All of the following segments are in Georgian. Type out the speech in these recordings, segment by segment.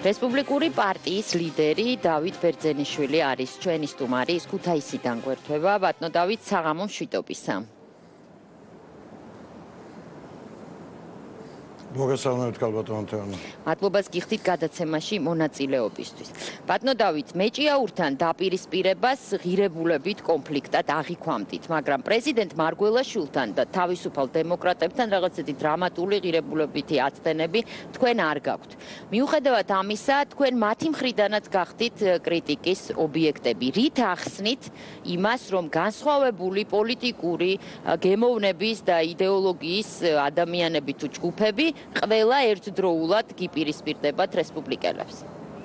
რესპუბლიკური პარტიის ლიდერი დავით ბერძენიშვილი არის ჩვენი სტუმარი, ის ქუთაისიდან გვერდება. ბატონო დავით, საღამო მშვიდობისა. მოგესალმებით ქალბატონო თეანა. მადლობას გიხდით გადაცემაში მონაწილეობისთვის. ბატონო დავით, მეჭიაურთან დაპირისპირებას ღირებულებით კონფლიქტად აღიქვამდით, მაგრამ პრეზიდენტ მარგველაშვილთან და თავისუფალ დემოკრატებთან რაღაცეთი დრამატული ღირებულებითი აცდენები თქვენ არ გაქვთ. მიუხედავად ამისა, თქვენ მათი მხრიდანაც გახდით კრიტიკის ობიექტები. რით ახსნით იმას, რომ განსხვავებული პოლიტიკური გემოვნების და იდეოლოგიის ადამიანები თუ ჯგუფები ყველა ერთდროულად გიპირისპირდებათ რესპუბლიკელებს.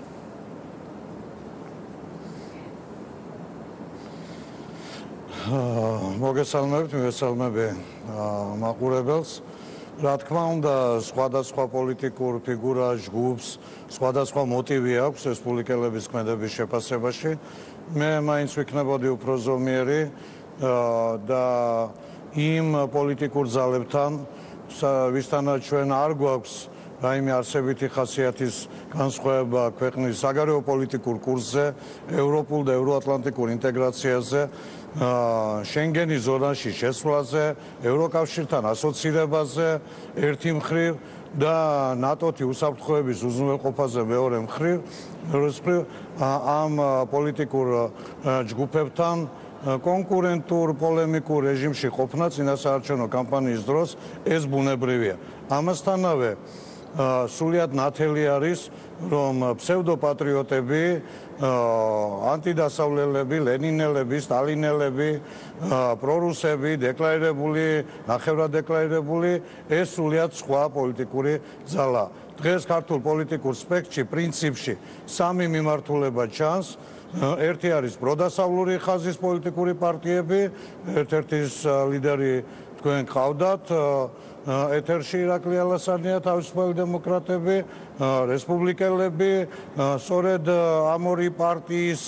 მოგესალმებით, მივესალმები მაყურებელს. რა თქმა უნდა, სხვადასხვა პოლიტიკურ ფიგურა, ჯგუფს სხვადასხვა მოტივი აქვს რესპუბლიკელების ქმედების შეფასებაში. მე მაინც ვიქნებოდი უფრო ზომიერი და იმ პოლიტიკურ ძალებთან ვისთანაც ჩვენ არ გვაქვს რაიმე არსებითი ხასიათის განსხვავება ქვეყნის საგარეო პოლიტიკურ კურსზე, ევროპულ და ევროატლანტიკურ ინტეგრაციაზე, შენგენის ზონაში შესვლაზე, ევროკავშირთან ასოცირებაზე ერთი მხრივ და ნატო-ი უსაფრთხოების უზრუნველყოფაზე მეორე მხრივ, ამ პოლიტიკურ ჯგუფებთან კონკურენტულ პოლემიკურ რეჟიმში ყოფნა წინასაარჩევნო კამპანიის დროს ეს ბუნებრივია. ამასთანავე სულიად ნათელი არის, რომ ფსევდოპატრიოტები, ანტიდასავლელები, ლენინელები, სტალინელები, პრორუსები, დეკლარირებული, ნახევრად დეკლარირებული, ეს სულიად სხვა პოლიტიკური ძალა. დღეს ქართულ პოლიტიკურ სპექტრში პრინციპში სამი მიმართულება ჩანს. ერთი არის პროდასავლური ხაზის პოლიტიკური პარტიები, ერთ-ერთის ლიდერი თქვენ ყავდათ ეთერში ირაკლი ალასანია, თავისუფალი დემოკრატები, რესპუბლიკელები, სწორედ ამ ორი პარტიის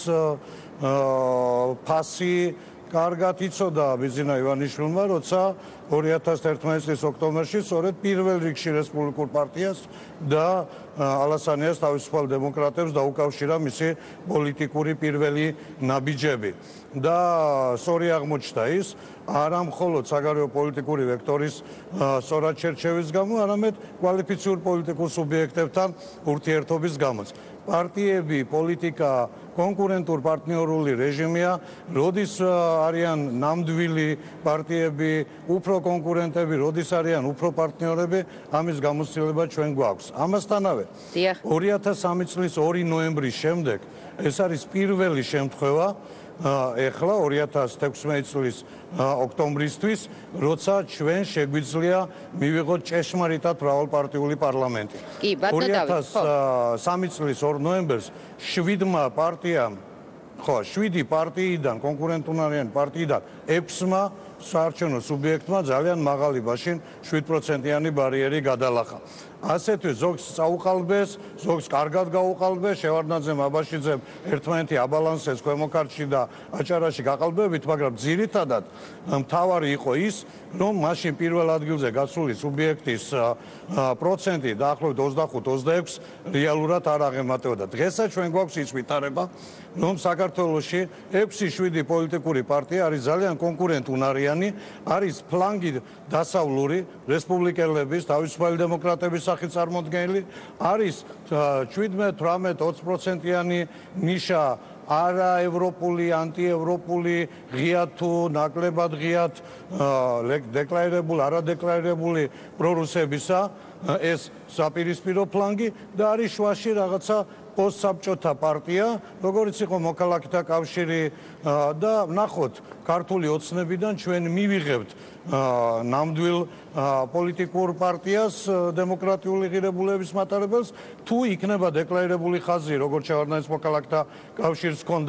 ფასი კარგად იცოდა ბიზინა ივანიშვილმა, როცა 2011 წლის ოქტომბერში სწორედ პირველ რიგში რესპუბლიკურ პარტიას და ალასანიას თავისუფალ დემოკრატებს დაუკავშირა მისი პოლიტიკური პირველი ნაბიჯები. და სწორი აღმოჩნდა ის, არა მხოლოდ საგარეო პოლიტიკური ვექტორის სწორად შერჩევის გამო, არამედ კვალიფიციურ პოლიტიკურ სუბიექტებთან ურთიერთობის გამოც. პარტიები, პოლიტიკა კონკურენტულ პარტნიორული რეჟიმია, როდის არიან ნამდვილი პარტიები, უფრო კონკურენტები, როდის არიან უფრო პარტნიორები, ამის გამოცდილება ჩვენ გვაქვს. ამასთანავე 2003 წლის 2 ნოემბრის შემდეგ ეს არის პირველი შემთხვევა ეხლა 2016 წლის ოქტომბრისთვის, როცა ჩვენ შეგვიძლია მივიღოთ ჭეშმარიტად მრავალპარტიული პარლამენტი. 2003 წლის 2 ნოემბერს 7 პარტიამ, 7 პარტიიდან, კონკურენტუნარიანი პარტიიდან 6-მა საარჩევნო სუბიექტმა ძალიან მაღალი ბაშინ 7%-იანი ბარიერი გადალახა. ასეთვე ზოგს წაუყალბეს, ზოგს კარგად გაუყალბეს, შევარდნაძემ, აბაშიძემ ერთმანეთი აბალანსეს ქვემო ქართლში და აჭარაში გაყალბებით, მაგრამ ძირითადად მთავარი იყო ის, რომ მაშინ პირველ ადგილზე გასული სუბიექტის პროცენტი დაახლოებით 25-26 რეალურად არ აღემატებოდა. დღესაც ჩვენ გვაქვს ის ვითარება, რომ საქართველოში 6-7 პოლიტიკური პარტია არის ძალიან კონკურენტუნარიანი, არის ფლანგი დასავლური რესპუბლიკელების, თავისუფალი დემოკრატების სახით წარმოდგენილი, არის 17-18%-იანი ნიშა არაევროპული, ანტიევროპული, ღიად თუ ნაკლებად ღიად დეკლარირებული, არადეკლარირებული პრორუსებისა, ეს საპირისპირო ფლანგი და არის შუაში რაღაცა პოსტსაბჭოთა პარტია, როგორც იყო მოქალაქეთა კავშირი და ნახოთ, ქართული ოცნებიდან ჩვენ მივიღებთ ნამდვილ პოლიტიკურ პარტიას, დემოკრატიული ღირებულების მატარებელს, თუ იქნება დეკლარირებული ხაზი, როგორც შევარდნაძის მოქალაქეთა კავშირს ჰქონდა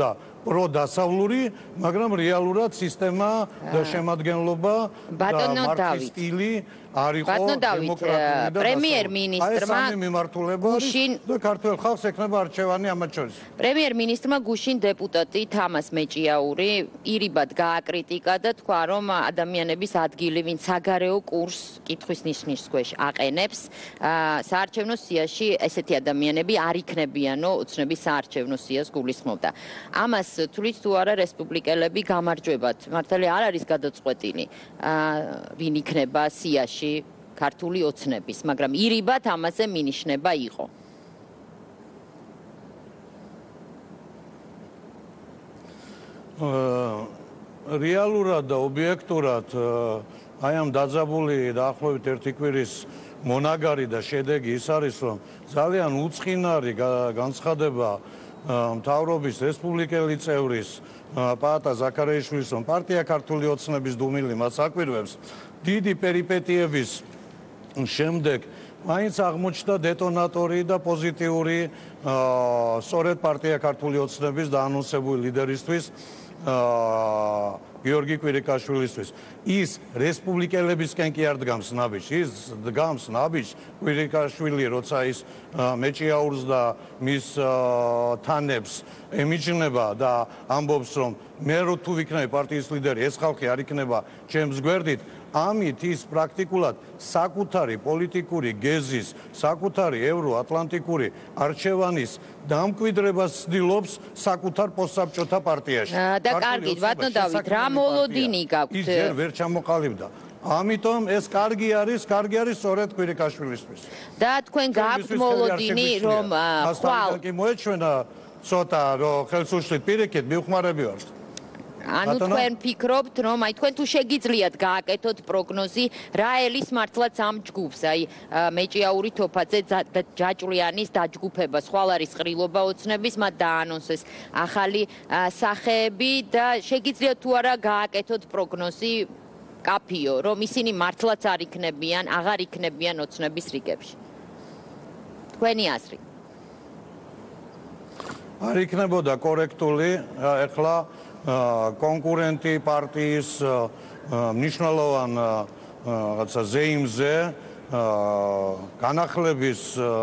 პროდასავლური, მაგრამ რეალურად სისტემა და შემადგენლობა და მარქსის სტილი არ იყო დემოკრატიული და პრემიერ-მინისტრმა გუშინ და ქართველ ხალხს ექნება არჩევანი ამათ შორის. პრემიერ-მინისტრმა გუშინ დეპუტატი თამას მეჭიაური ირიბად გააკრიტიკა და თქვა, რომ ადამიანების ადგილი, ვინც საგარეო კურსს კითხვის ნიშნის ქვეშ აყენებს, საარჩევნო სიაში ესეთი ადამიანები არ იქნებიანო ოცნების საარჩევნო სიას გულისხმობდა. ამას თulit თუ არა რესპუბლიკელები გამარჯვებათ. მართალია არ არის გადაწყვეტილი, ვინ იქნება სიაში ქართული ოცნების, მაგრამ ირიბად ამაზე მინიშნება იყო. რეალურად და ობიექტურად აი ამ დაძაბული დაახლოებით ერთი კვირის მონაგარი და შედეგი ის არის, რომ ძალიან უწყინარი განცხადება მთავრობის რესპუბლიკელი წევრის პაატა ზაქარიაშვილის, რომ პარტია ქართული ოცნების დუმილი მას აკვირვებს, დიდი პერიპეტიების შემდეგ მაინც აღმოჩნდა დეტონატორი და პოზიტიური სწორედ პარტია ქართული ოცნების დაანონსებული ლიდერისთვის გიორგი კვირიკაშვილისთვის. ის რესპუბლიკელებისკენ კი არ დგამს ნაბიჯს, ის დგამს ნაბიჯს კვირიკაშვილი, როცა ის მეჭიაურს და მის თანებს ემიჯნება და ამბობს, რომ მე რო თუ ვიქნები პარტიის ლიდერი, ეს ხალხი არ იქნება ჩემს გვერდით. ამით ის პრაქტიკულად საკუთარი პოლიტიკური გეზის, საკუთარი ევროატლანტიკური არჩევანის დამკვიდრებას ცდილობს საკუთარ პოსტსაბჭოთა პარტიაში. და კარგით, ბატონო დავით, რა მოლოდინი გაქვთ? ის ჯერ ვერ ჩამოყალიბდა. ამიტომ ეს კარგი არის სწორედ კვირიკაშვილისთვის. და თქვენ გაქვთ მოლოდინი, რომ ხვალ კი მოეჩვენა ცოტა, რომ ხელს უშლით პირიქით, მივხმარები ვართ. ანუ თქვენ ფიქრობთ, რომ აი თქვენ თუ შეგიძლიათ გააკეთოთ პროგნოზი, რა ელის მართლაც ამ ჯგუფს, აი მეჭიაური, თოფაძე, ჯაჭვლიანის დაჯგუფება, ხვალ არის ყრილობა ოცნების, მათ დაანონსეს ახალი სახეები და შეგიძლიათ თუ არა გააკეთოთ პროგნოზი კაფიო, რომ ისინი მართლაც არ იქნებიან, აღარ იქნებიან ოცნების რიგებში. თქვენი აზრი. არ იქნებოდა კორექტული, ეხლა კონკურენტი პარტიის მნიშვნელოვან რაღაცა ზეიმზე განახლების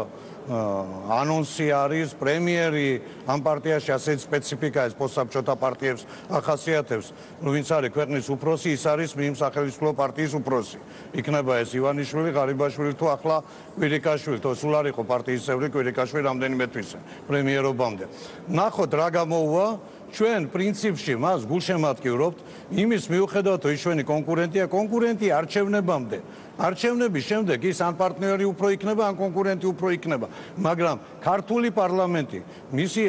ანონსი არის, პრემიერი ამ პარტიაში ასეთ სპეციფიკაა, პოსტსაბჭოთა პარტიებს ახასიათებს, ვინც არის ქვეყნის უფროსი, ის არის მიმსახელისმწიფო პარტიის უფროსი. იქნება ეს ივანიშვილი, ღარიბაშვილი თუ ახლა კვირიკაშვილი, თუ სულ არ იყო პარტიის წევრი კვირიკაშვილი რამდენიმე თვისა პრემიერობამდე. ნახოთ რა გამოუვა. ჩვენ პრინციპში მას გულშემატკივრობთ იმის მიუხედავად, რომ ის ჩვენი კონკურენტია, კონკურენტი არჩევნებამდე. არჩევნების შემდეგ ის ან პარტნიორი უფრო იქნება, ან კონკურენტი უფრო იქნება. მაგრამ ქართული პარლამენტი, მისი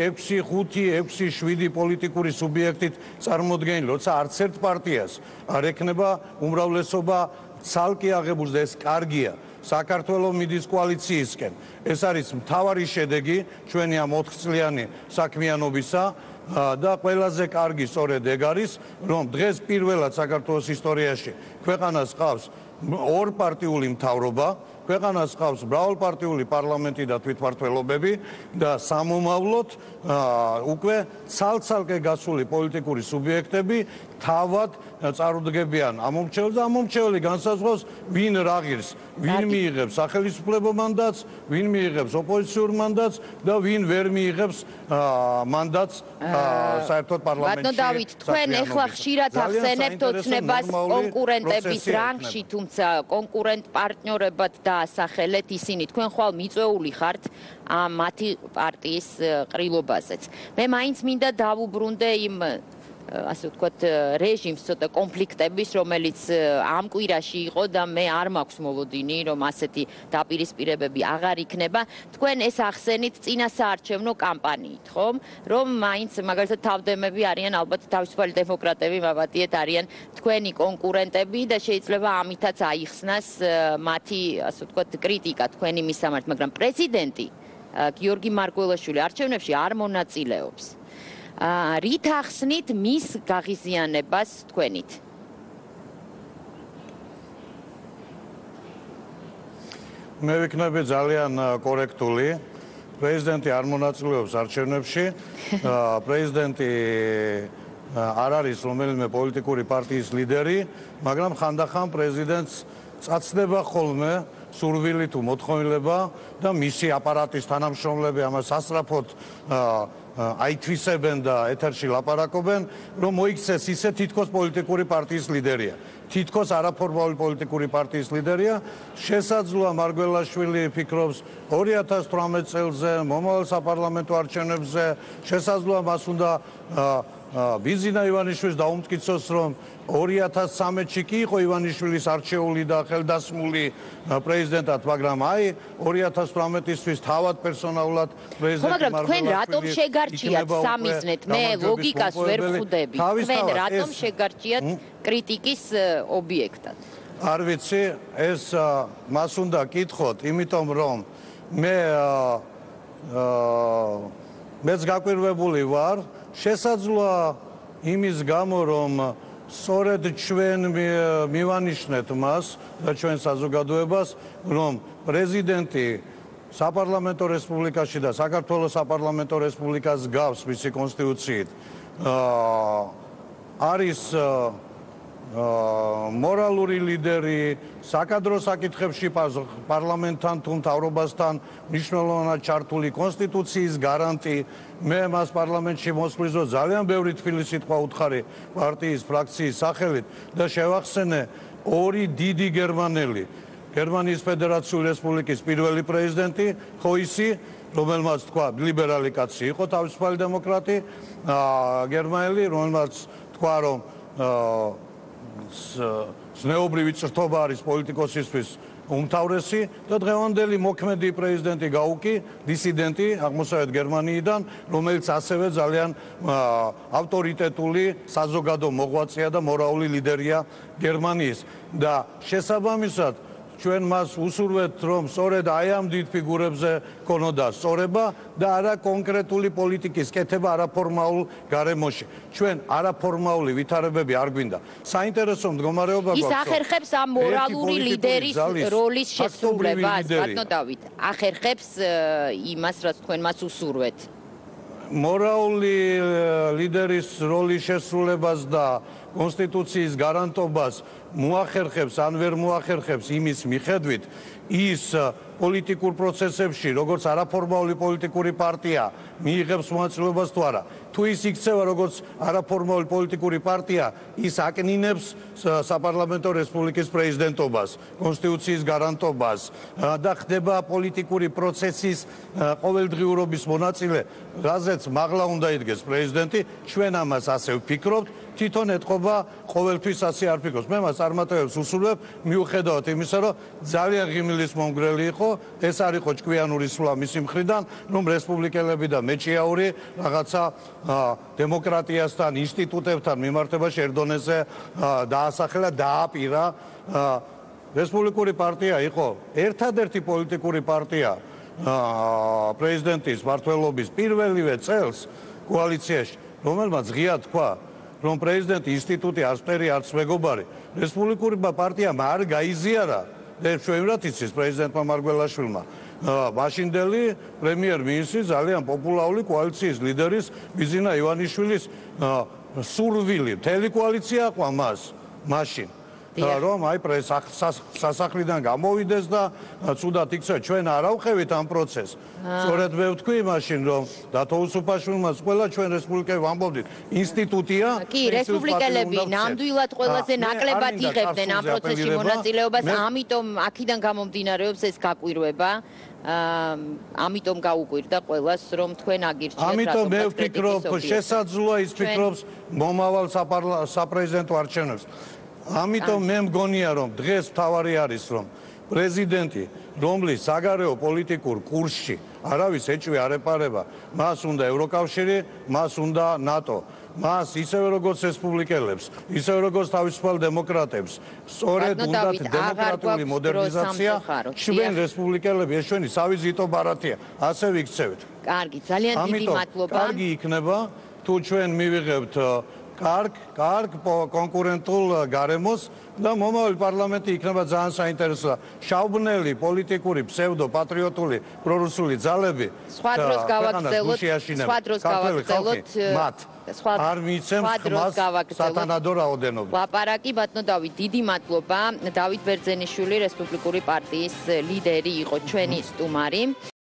6-5-6-7 პოლიტიკური სუბიექტით წარმოდგენილი, როცა არც ერთ პარტიას არ ექნება უმრავლესობა ცალკე აღებულს და ეს კარგია. საქართველოს მიდის კოალიციისკენ. ეს არის მთავარი შედეგი ჩვენი ამ 4 წლიანი საქმიანობისა. და ყველაზე კარგი სწორედ ეგ არის, რომ დღეს პირველად საქართველოს ისტორიაში ქვეყანას ყავს ორპარტიული მთავრობა, ქვეყანას ყავს მრავალპარტიული პარლამენტი და თვითმმართველობები და სამომავლოდ უკვე ცალ-ცალკე გასული პოლიტიკური სუბიექტები თავად წარუდგებიან ამომრჩეველს და ამომრჩეველი განსაზღვრავს ვინ რა ღირს, ვინ მიიღებს სახელმწიფო მანდატს, ვინ მიიღებს ოპოზიციურ მანდატს და ვინ ვერ მიიღებს მანდატს საერთოდ პარლამენტში. ბატონო დავით, თქვენ ეხლა ხშირად ახსენებთ ოცნებას კონკურენტების რანგში, თუმცა კონკურენტ პარტნიორებად დაასახელეთ ისინი, თქვენ ხვალ მიწვეული ხართ ამ მათი პარტიის ყრილობაზეც. მე მაინც მინდა დავუბრუნდე იმ ასე ვთქვათ, რეჟიმს ცოტა კონფლიქტების, რომელიც ამ კვირაში იყო და მე არ მაქვს მოლოდინი, რომ ასეთი დაპირისპირებები აღარ იქნება. თქვენ ეს ახსენით წინა საარჩევნო კამპანიით, ხომ? რომ მაინც მაგალითად თავდემები არიან, ალბათ თავისუფალი დემოკრატები, მაბატიეთ, არიან თქვენი კონკურენტები და შეიძლება ამითაც აიხსნას მათი, ასე ვთქვათ, კრიტიკა თქვენი მისამართ, მაგრამ პრეზიდენტი გიორგი მარგველაშვილი არჩევნებში არ მონაწილეობს. რით ახსნით მის გაღიზიანებას თქვენით? მე ვიქნები ძალიან კორექტული. პრეზიდენტი არ მონაწილეობს არჩევნებში, პრეზიდენტი არ არის რომელიმე პოლიტიკური პარტიის ლიდერი, მაგრამ ხანდახან პრეზიდენტს წაცდება ხოლმე სურვილი თუ მოთხოვნილება და მისი აპარატის თანამშრომლები ამას სასწრაფოდ აითვისებენ და ეთერში ლაპარაკობენ, რომ მოიქცეს ისე თითქოს პოლიტიკური პარტიის ლიდერია. თითქოს არაფორმალური პოლიტიკური პარტიის ლიდერია. შესაძლოა მარგველაშვილი ფიქრობს 2018 წელზე, მომავალ საპარლამენტო არჩევნებზე, შესაძლოა მას უნდა ბიზინა ივანიშვილს დაუმტკიცოს, რომ 2013-ში კი იყო ივანიშვილის არჩეული და ხელდასმული პრეზიდენტად, მაგრამ აი 2018-ისთვის თავად პერსონალურად პრეზიდენტი მაგრამ თქვენ რატომ შეგარჩიათ სამიზნეთ? მე ლოგიკას ვერ ვხვდები. თქვენ რატომ შეგარჩიათ კრიტიკის ობიექტად? არ ვიცი, ეს მას უნდა კითხოთ, იმიტომ რომ მეც გაკვირვებული ვარ, შესაძლოა იმის გამო, რომ სწორედ ჩვენ მივანიშნეთ მას და ჩვენ საზოგადოებას, რომ პრეზიდენტი საპარლამენტო რესპუბლიკაში და საქართველოს საპარლამენტო რესპუბლიკას გავს მისი კონსტიტუციით, არის მორალური ლიდერი, საკადრო საკითხებში პარლამენტთან თუ მთავრობასთან მნიშვნელოვნად ჩართული კონსტიტუციის გარანტი. მე მას პარლამენტში მოსვლის დროს ძალიან ბევრი თბილი სიტყვა უთხარი პარტიის ფრაქციის სახელით და შევახსენე ორი დიდი გერმანელი, გერმანიის ფედერაციული რესპუბლიკის პირველი პრეზიდენტი ხოისი, რომელმაც თქვა ლიბერალი კაცი იყო, თავისუფალი დემოკრატი, გერმანელი, რომელმაც თქვა, რომ ზნეობრივი წრთობა არის პოლიტიკოსისთვის უმთავრესი და დღევანდელი მოქმედი პრეზიდენტი გაუკი, დისიდენტი აღმოსავლეთ გერმანიიდან, რომელიც ასევე ძალიან ავტორიტეტული საზოგადო მოღვაწეა და მორალური ლიდერია გერმანიის და შესაბამისად ჩვენ მას უსურვებთ, რომ სწორედ აი ამ დიდ ფიგურებზე ქონოდა სწორება და არა კონკრეტული პოლიტიკის კეთება არაფორმალურ გარემოში. ჩვენ არაფორმალური ვითარებები არ გვინდა. საინტერესო მდგომარეობა გვაქვს. ის ახერხებს ამ მორალური ლიდერის როლის შესრულებას, ბატონო დავით. ახერხებს იმას, რაც თქვენ მას უსურვეთ. მორალური ლიდერის როლის შესრულებას და კონსტიტუციის გარანტობას მოახერხებს ან ვერ მოახერხებს იმის მიხედვით, ის პოლიტიკურ პროცესებში, როგორც არაფორმალური პოლიტიკური პარტია, მიიღებს მონაწილეობას თუ არა. თუ ის იქცევა როგორც არაფორმალური პოლიტიკური პარტია, ის აკნინებს საპარლამენტო რესპუბლიკის პრეზიდენტობას, კონსტიტუციის გარანტობას და ხდება პოლიტიკური პროცესის ყოველდღიურობის მონაწილე, რაზეც მაღლა უნდა იდგეს პრეზიდენტი. ჩვენ ამას ასე ვფიქრობთ. თვითონ ეთყობა ყოველთვის ასე არ ფიქრობს. მე მას წარმატებებს უსურვებ, მიუხედავად იმისა, რომ ძალიან ღიმილის მომგვრელი იყო, ეს არ იყო ჭკვიანური სვლა მისი მხრიდან, რომ რესპუბლიკელები და მეჭიაური რაღაცა დემოკრატიასთან, ინსტიტუტებთან მიმართებაში ერდონეზე დაასახელა, დააპირა. რესპუბლიკური პარტია იყო ერთადერთი პოლიტიკური პარტია პრეზიდენტის მმართველობის პირველივე წელს კოალიციაში, რომელმაც ღია თქვა, რომ პრეზიდენტი ინსტიტუტი არც მტერი, არც მეგობარი. რესპუბლიკური პარტიამ არ გაიზიარა და ჩვენად იცის პრეზიდენტმა მარგველაშვილმა მაშინდელი პრემიერ-მინისტრი ძალიან პოპულარული კოალიციის ლიდერის ბიზინა ივანიშვილის სურვილი. მთელი კოალიცია ყვა მას მაშინ. რომ აი სასახლიდან გამოვიდეს და ცუდად იქცევა. ჩვენ არ ავყევით ამ პროცესს. სწორედ მე ვთქვი მაშინ, რომ დათო უსუფაშვილმაც ყველა ჩვენ რესპუბლიკელები ვამბობდით, ინსტიტუტია. კი, რესპუბლიკელები ნამდვილად ყველაზე ნაკლებად იღებდნენ ამ პროცესში მონაწილეობას, ამიტომ აქედან გამომდინარეობს ეს გაკვირვება. ამიტომ გაუკვირდა ყველას, რომ თქვენ აგირჩიეთ ამიტომ მე ვფიქრობ, შესაძლოა ის ფიქრობს მომავალ საპრეზიდენტო არჩევნებს. ამიტომ მე მგონია, რომ დღეს მთავარი არის, რომ პრეზიდენტი, რომლის საგარეო პოლიტიკურ კურსში არავის ეჭვი არ ეპარება, მას უნდა ევროკავშირი, მას უნდა ნატო. მას ისევე როგორც რესპუბლიკელებს, ისევე როგორც თავისუფალ დემოკრატებს, სწორედ უნდათ დემოკრატიული მოდერნიზაცია. ჩვენ რესპუბლიკელები, ეს ჩვენი სავიზიტო ბარათია, ასე ვიქცევთ. კარგი, ძალიან დიდი მადლობა. კარგი იქნება, თუ ჩვენ მივიღებთ კარგ კონკურენტულ გარემოს და მომავალი პარლამენტი იქნება ძალიან საინტერესო და შავბნელი პოლიტიკური ფსევდო პატრიოტული პრორუსული ძალები სხვა დროს გავაგრძელოთ არ მიცემს ხმას სათანადო რაოდენობით. ლაპარაკი ბატონო დავით, დიდი მადლობა. დავით ბერძენიშვილი რესპუბლიკური პარტიის ლიდერი იყო ჩვენი სტუმარი.